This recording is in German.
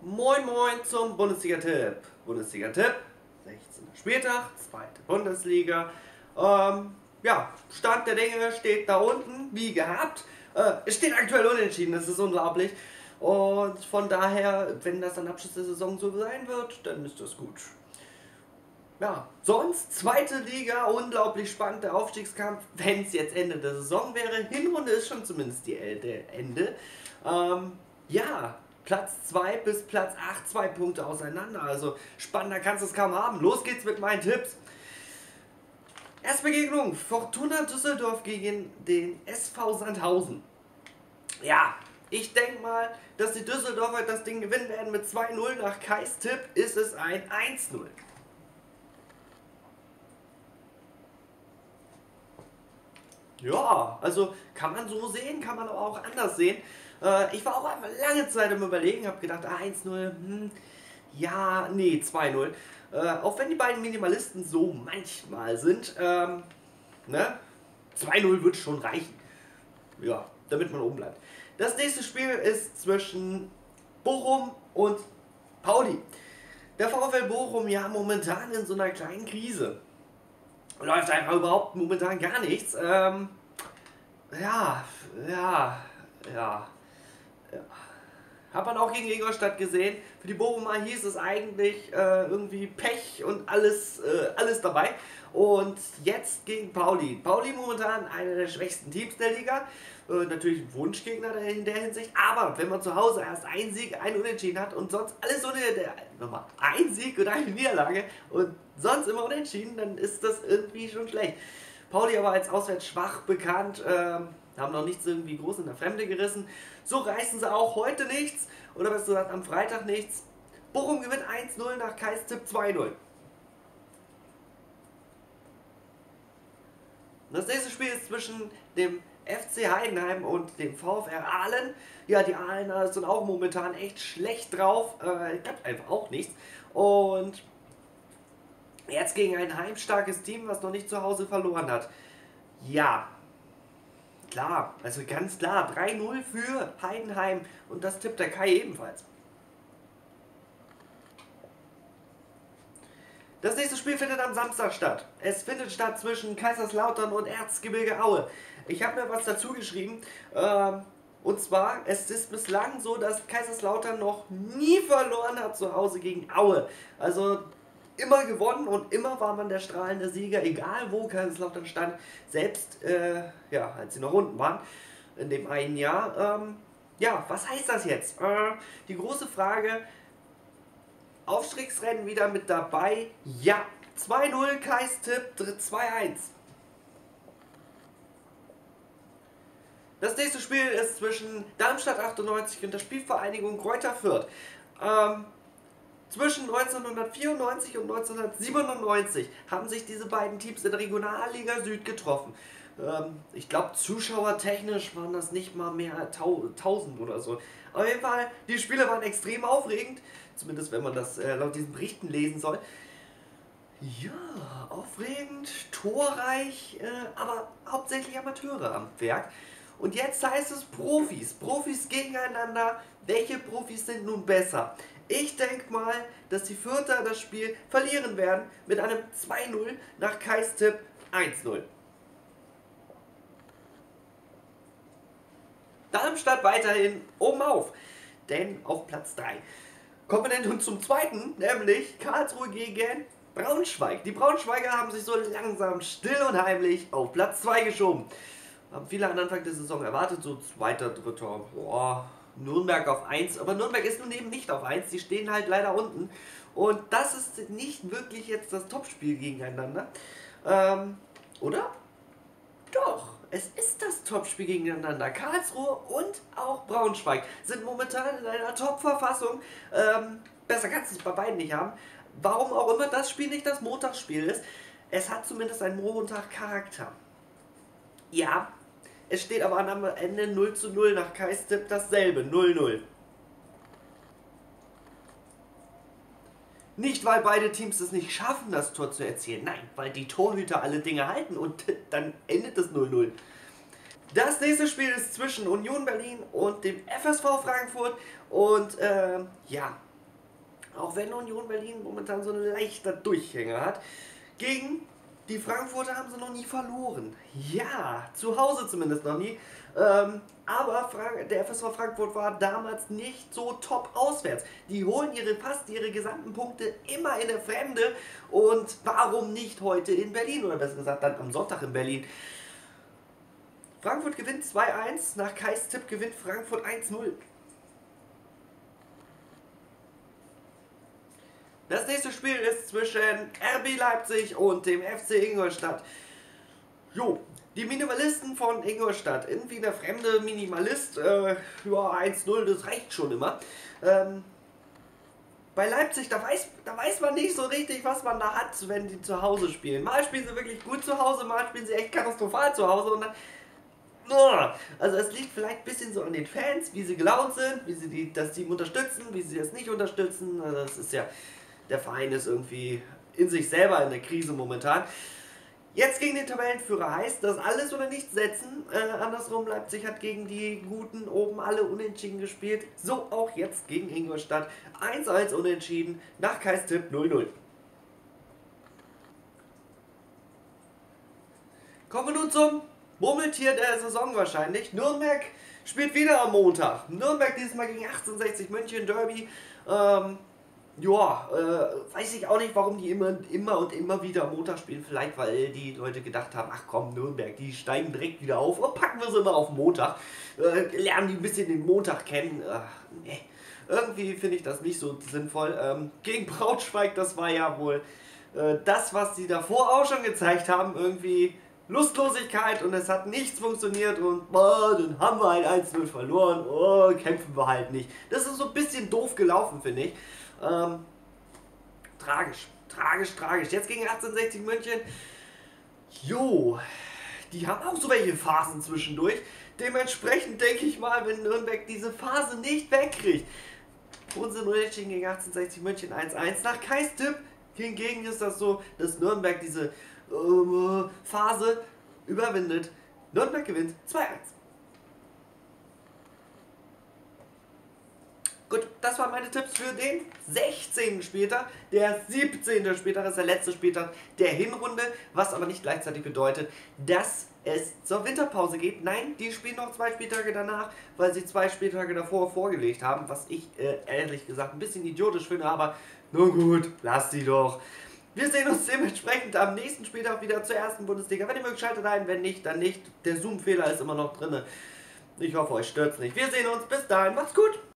Moin Moin zum Bundesliga-Tipp. Bundesliga-Tipp, 16. Spieltag, zweite Bundesliga. Ja, Stand der Dinge steht da unten, wie gehabt. Es steht aktuell unentschieden, das ist unglaublich. Und von daher, wenn das am Abschluss der Saison so sein wird, dann ist das gut. Ja, sonst zweite Liga, unglaublich spannend, der Aufstiegskampf, wenn es jetzt Ende der Saison wäre. Hinrunde ist schon zumindest der Ende. Ja, Platz 2 bis Platz 8, 2 Punkte auseinander. Also spannender kannst du es kaum haben. Los geht's mit meinen Tipps. Erste Begegnung, Fortuna Düsseldorf gegen den SV Sandhausen. Ja, ich denke mal, dass die Düsseldorfer das Ding gewinnen werden mit 2-0. Nach Kais Tipp ist es ein 1-0. Ja, also kann man so sehen, kann man aber auch anders sehen. Ich war auch einmal lange Zeit im Überlegen, habe gedacht, 1-0, ja, nee, 2-0. Auch wenn die beiden Minimalisten so manchmal sind, ne, 2-0 wird schon reichen. Ja, damit man oben bleibt. Das nächste Spiel ist zwischen Bochum und Pauli. Der VfL Bochum ja momentan in so einer kleinen Krise. Läuft einfach überhaupt momentan gar nichts. Ja, ja, ja. Hat man auch gegen Ingolstadt gesehen. Für die Bochumer hieß es eigentlich irgendwie Pech und alles dabei. Und jetzt gegen Pauli. Pauli momentan einer der schwächsten Teams der Liga. Natürlich ein Wunschgegner in der Hinsicht. Aber wenn man zu Hause erst einen Sieg, einen Unentschieden hat und sonst alles nochmal ein Sieg und eine Niederlage und sonst immer unentschieden, dann ist das irgendwie schon schlecht. Pauli aber als auswärts schwach bekannt. Haben noch nichts irgendwie groß in der Fremde gerissen. So reißen sie auch heute nichts. Oder besser gesagt am Freitag nichts. Bochum gewinnt 1-0 nach Kais Tipp 2-0. Das nächste Spiel ist zwischen dem FC Heidenheim und dem VfR Aalen. Ja, die Aalener sind auch momentan echt schlecht drauf. Klappt einfach auch nichts. Und jetzt gegen ein heimstarkes Team, was noch nicht zu Hause verloren hat. Ja, klar, also ganz klar, 3-0 für Heidenheim und das tippt der Kai ebenfalls. Das nächste Spiel findet am Samstag statt. Es findet statt zwischen Kaiserslautern und Erzgebirge Aue. Ich habe mir was dazu geschrieben. Und zwar, es ist bislang so, dass Kaiserslautern noch nie verloren hat zu Hause gegen Aue. Also immer gewonnen und immer war man der strahlende Sieger, egal wo Kaiserslautern stand. Selbst, ja, als sie noch unten waren, in dem einen Jahr. Ja, was heißt das jetzt? Die große Frage, Aufstiegsrennen wieder mit dabei? Ja, 2-0 Kais Tipp, 2-1. Das nächste Spiel ist zwischen Darmstadt 98 und der Spielvereinigung Greuther Fürth. Zwischen 1994 und 1997 haben sich diese beiden Teams in der Regionalliga Süd getroffen. Ich glaube, zuschauertechnisch waren das nicht mal mehr 1000 oder so. Auf jeden Fall, die Spiele waren extrem aufregend, zumindest wenn man das laut diesen Berichten lesen soll. Ja, aufregend, torreich, aber hauptsächlich Amateure am Werk. Und jetzt heißt es Profis. Profis gegeneinander. Welche Profis sind nun besser? Ich denke mal, dass die Fürther das Spiel verlieren werden mit einem 2-0 nach Kais Tipp 1-0. Darmstadt weiterhin oben auf, denn auf Platz 3. Kommen wir denn nun zum zweiten, nämlich Karlsruhe gegen Braunschweig. Die Braunschweiger haben sich so langsam still und heimlich auf Platz 2 geschoben. Haben viele an Anfang der Saison erwartet, so zweiter, dritter, boah, Nürnberg auf 1. Aber Nürnberg ist nun eben nicht auf 1, die stehen halt leider unten. Und das ist nicht wirklich jetzt das Topspiel gegeneinander. Oder? Doch, es ist das Topspiel gegeneinander. Karlsruhe und auch Braunschweig sind momentan in einer Top-Verfassung. Besser kannst du es bei beiden nicht haben. Warum auch immer das Spiel nicht das Montagsspiel ist, es hat zumindest einen Montag-Charakter. Ja, es steht aber am Ende 0-0 nach Kais Tipp dasselbe, 0-0. Nicht, weil beide Teams es nicht schaffen, das Tor zu erzielen. Nein, weil die Torhüter alle Dinge halten und dann endet es 0-0. Das nächste Spiel ist zwischen Union Berlin und dem FSV Frankfurt. Und ja, Auch wenn Union Berlin momentan so ein leichter Durchhänger hat. Gegen die Frankfurter haben sie noch nie verloren. Ja, zu Hause zumindest noch nie. Aber der FSV Frankfurt war damals nicht so top auswärts. Die holen fast ihre gesamten Punkte immer in der Fremde. Und warum nicht heute in Berlin? Oder besser gesagt dann am Sonntag in Berlin. Frankfurt gewinnt 2-1. Nach Kais Tipp gewinnt Frankfurt 1-0. Das nächste Spiel ist zwischen RB Leipzig und dem FC Ingolstadt. Jo, die Minimalisten von Ingolstadt. Irgendwie der fremde Minimalist. Ja, 1-0, das reicht schon immer. Bei Leipzig, da weiß man nicht so richtig, was man da hat, wenn die zu Hause spielen. Mal spielen sie wirklich gut zu Hause, mal spielen sie echt katastrophal zu Hause. Und dann, also es liegt vielleicht ein bisschen so an den Fans, wie sie gelaunt sind, wie sie das Team unterstützen, wie sie es nicht unterstützen. Also es ist ja, der Verein ist irgendwie in sich selber in der Krise momentan. Jetzt gegen den Tabellenführer heißt das alles oder nichts setzen. Andersrum, Leipzig hat gegen die Guten oben alle unentschieden gespielt. So auch jetzt gegen Ingolstadt. 1-1 unentschieden, nach Kais Tipp 0-0. Kommen wir nun zum Murmeltier der Saison wahrscheinlich. Nürnberg spielt wieder am Montag. Nürnberg dieses Mal gegen 1860 München Derby. Weiß ich auch nicht, warum die immer und immer wieder am Montag spielen. Vielleicht, weil die Leute gedacht haben, ach komm, Nürnberg, die steigen direkt wieder auf und packen wir sie immer auf Montag. Lernen die ein bisschen den Montag kennen. Nee. Irgendwie finde ich das nicht so sinnvoll. Gegen Braunschweig, das war ja wohl das, was sie davor auch schon gezeigt haben. Irgendwie Lustlosigkeit und es hat nichts funktioniert und dann haben wir halt 1-0 verloren. Kämpfen wir halt nicht. Das ist so ein bisschen doof gelaufen, finde ich. Tragisch. Jetzt gegen 1860 München. Jo, die haben auch so welche Phasen zwischendurch. Dementsprechend denke ich mal, wenn Nürnberg diese Phase nicht wegkriegt. Unsere Unentschieden gegen 1860 München 1-1. Nach Kais Tipp hingegen ist das so, dass Nürnberg diese Phase überwindet. Nürnberg gewinnt 2-1. Gut, das waren meine Tipps für den 16. Spieltag. Der 17. Spieltag ist der letzte Spieltag der Hinrunde, was aber nicht gleichzeitig bedeutet, dass es zur Winterpause geht. Nein, die spielen noch 2 Spieltage danach, weil sie 2 Spieltage davor vorgelegt haben, was ich ehrlich gesagt ein bisschen idiotisch finde, aber nun gut, lasst sie doch. Wir sehen uns dementsprechend am nächsten Spieltag wieder zur ersten Bundesliga. Wenn ihr mögt, schaltet ein, wenn nicht, dann nicht. Der Zoom-Fehler ist immer noch drin. Ich hoffe, euch stört's nicht. Wir sehen uns, bis dahin, macht's gut!